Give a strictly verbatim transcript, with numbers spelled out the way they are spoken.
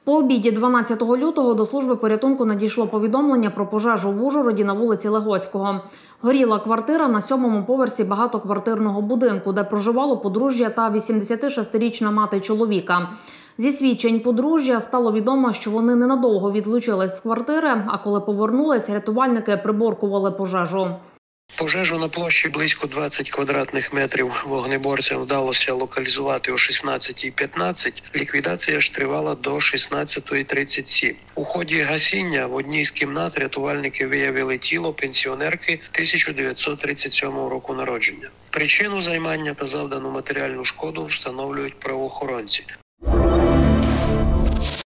По обіді дванадцятого лютого до служби порятунку надійшло повідомлення про пожежу в Ужгороді на вулиці Легоцького. Горіла квартира на сьомому поверсі багатоквартирного будинку, де проживало подружжя та вісімдесятишестирічна мати чоловіка. Зі свідчень подружжя стало відомо, що вони ненадовго відлучились з квартири, а коли повернулись, рятувальники приборкували пожежу. Пожежу на площі близько двадцять квадратних метрів вогнеборцям вдалося локалізувати о шістнадцятій п'ятнадцять. Ліквідація ж тривала до шістнадцятої тридцять сім. У ході гасіння в одній з кімнат рятувальники виявили тіло пенсіонерки тисяча дев'ятсот тридцять сьомого року народження. Причину займання та завдану матеріальну шкоду встановлюють правоохоронці.